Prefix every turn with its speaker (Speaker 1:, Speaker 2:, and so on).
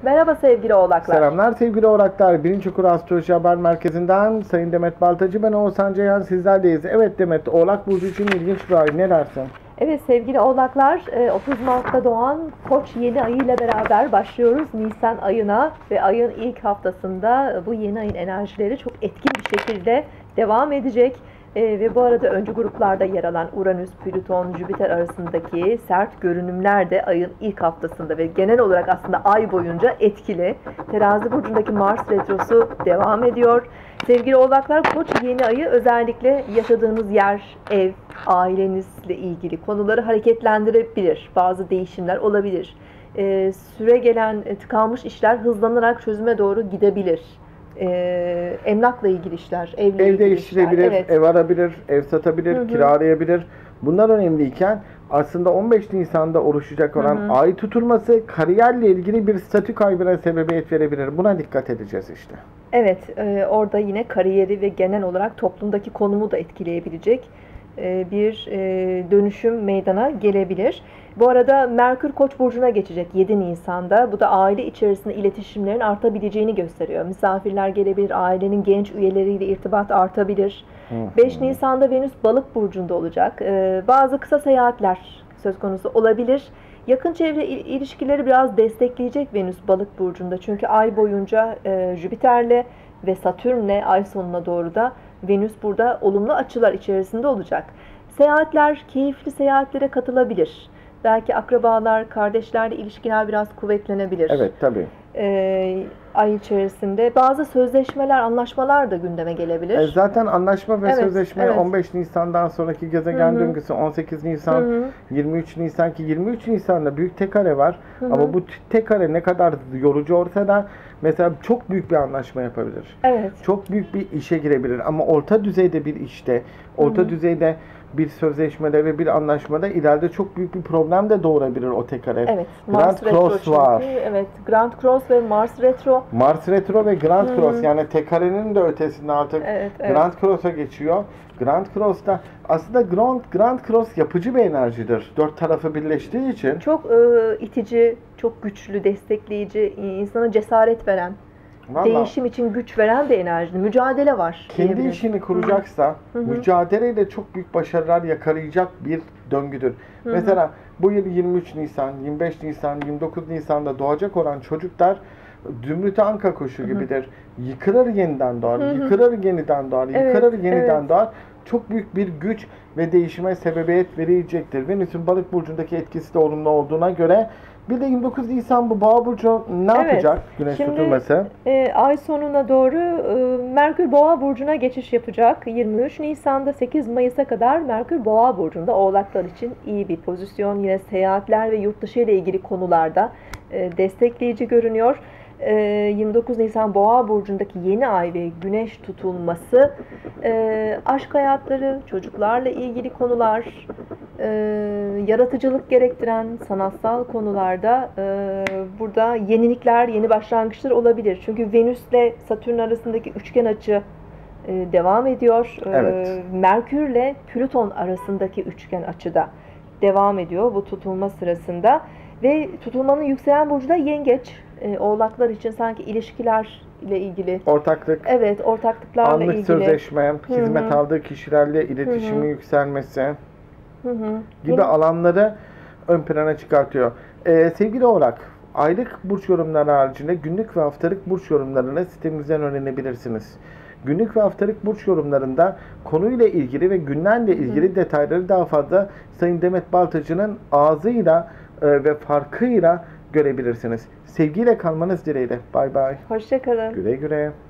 Speaker 1: Merhaba sevgili oğlaklar.
Speaker 2: Selamlar sevgili oğlaklar. Birinci Kur Astroloji Haber Merkezi'nden Sayın Demet Baltacı, ben Oğuzhan Ceyhan, sizlerleyiz. Evet Demet, Oğlak Burcu için ilginç bir ay, ne dersin?
Speaker 1: Evet sevgili oğlaklar, 30 Mart'ta doğan Koç yeni ayı ile beraber başlıyoruz Nisan ayına ve ayın ilk haftasında bu yeni ayın enerjileri çok etkin bir şekilde devam edecek. Ve bu arada öncü gruplarda yer alan Uranüs, Plüton, Jüpiter arasındaki sert görünümler de ayın ilk haftasında ve genel olarak aslında ay boyunca etkili. Terazi burcundaki Mars retrosu devam ediyor. Sevgili oğlaklar, Koç yeni ayı özellikle yaşadığınız yer, ev, ailenizle ilgili konuları hareketlendirebilir. Bazı değişimler olabilir. Süre gelen tıkanmış işler hızlanarak çözüme doğru gidebilir. Emlakla ilgili işler, evle
Speaker 2: Ev
Speaker 1: ilgili
Speaker 2: değiştirebilir,
Speaker 1: işler. Evet.
Speaker 2: ev alabilir, ev satabilir, kiralayabilir. Bunlar önemliyken aslında 15 Nisan'da oluşacak olan ay tutulması kariyerle ilgili bir statü kaybına sebebiyet verebilir. Buna dikkat edeceğiz işte.
Speaker 1: Evet, orada yine kariyeri ve genel olarak toplumdaki konumu da etkileyebilecek bir dönüşüm meydana gelebilir. Bu arada Merkür Koç burcuna geçecek 7 Nisan'da. Bu da aile içerisinde iletişimlerin artabileceğini gösteriyor. Misafirler gelebilir, ailenin genç üyeleriyle irtibat artabilir. 5 Nisan'da Venüs Balık burcunda olacak. Bazı kısa seyahatler söz konusu olabilir. Yakın çevre ilişkileri biraz destekleyecek Venüs Balık burcunda. Çünkü ay boyunca Jüpiter'le ve Satürn'le ay sonuna doğru da Venüs burada olumlu açılar içerisinde olacak. Seyahatler, keyifli seyahatlere katılabilir. Belki akrabalar, kardeşlerle ilişkiler biraz kuvvetlenebilir.
Speaker 2: Evet, tabii.
Speaker 1: Ay içerisinde bazı sözleşmeler, anlaşmalar da gündeme gelebilir.
Speaker 2: Zaten anlaşma ve
Speaker 1: Evet,
Speaker 2: sözleşme
Speaker 1: evet.
Speaker 2: 15 Nisan'dan sonraki gezegen döngüsü 18 Nisan, 23 Nisan ki 23 Nisan'da büyük tek kare var. Ama bu tek kare ne kadar yorucu olsa da mesela çok büyük bir anlaşma yapabilir.
Speaker 1: Evet.
Speaker 2: Çok büyük bir işe girebilir ama orta düzeyde bir işte, orta düzeyde bir sözleşmede ve bir anlaşmada ileride çok büyük bir problem de doğurabilir o tek kare.
Speaker 1: Evet.
Speaker 2: Grand
Speaker 1: Mars retro
Speaker 2: Cross
Speaker 1: çünkü.
Speaker 2: var.
Speaker 1: Evet. Grand Cross ve Mars retro.
Speaker 2: Mars retro ve Grand Cross, yani tek karenin de ötesinde artık
Speaker 1: Evet.
Speaker 2: Grand Cross'a geçiyor. Grand Cross'ta aslında Grand Cross yapıcı bir enerjidir. Dört tarafı birleştiği için.
Speaker 1: Çok itici, çok güçlü, destekleyici, insana cesaret veren,
Speaker 2: Vallahi
Speaker 1: değişim için güç veren bir enerji. Mücadele var.
Speaker 2: kendi işini kuracaksa mücadeleyle çok büyük başarılar yakalayacak bir döngüdür. Mesela bu yıl 23 Nisan, 25 Nisan, 29 Nisan'da doğacak olan çocuklar Zümrüt Anka kuşu gibidir. Yıkılır yeniden doğar, yıkılır yeniden doğar, yıkılır yeniden doğar. Çok büyük bir güç ve değişime sebebiyet verecektir. Venüs'ün Balık burcundaki etkisi de olumlu olduğuna göre. Bir de 29 Nisan bu Boğa burcu ne yapacak güneş tutulması?
Speaker 1: Ay sonuna doğru Merkür Boğa burcuna geçiş yapacak. 23 Nisan'da 8 Mayıs'a kadar Merkür Boğa burcunda, Oğlaklar için iyi bir pozisyon. Yine seyahatler ve yurt dışı ile ilgili konularda destekleyici görünüyor. 29 Nisan Boğa burcundaki yeni ay ve güneş tutulması aşk hayatları, çocuklarla ilgili konular, yaratıcılık gerektiren sanatsal konularda burada yenilikler, yeni başlangıçlar olabilir. Çünkü Venüs ile Satürn arasındaki üçgen açı devam ediyor.
Speaker 2: Evet.
Speaker 1: Merkür ile Plüton arasındaki üçgen açıda devam ediyor bu tutulma sırasında. Ve tutulmanın yükselen burcu da Yengeç. Oğlaklar için sanki ilişkiler ile ilgili.
Speaker 2: Ortaklık.
Speaker 1: Evet, ortaklıklarla
Speaker 2: Anlık
Speaker 1: ilgili.
Speaker 2: sözleşme, hizmet aldığı kişilerle iletişimi yükselmesi gibi alanları ön plana çıkartıyor. Sevgili Oğlak, aylık burç yorumları haricinde günlük ve haftalık burç yorumlarını sitemizden öğrenebilirsiniz. Günlük ve haftalık burç yorumlarında konuyla ilgili ve günlerle ilgili detayları daha fazla Sayın Demet Baltacı'nın ağzıyla ve farkıyla görebilirsiniz. Sevgiyle kalmanız dileğiyle. Bay bay.
Speaker 1: Hoşça kalın.
Speaker 2: Güle güle.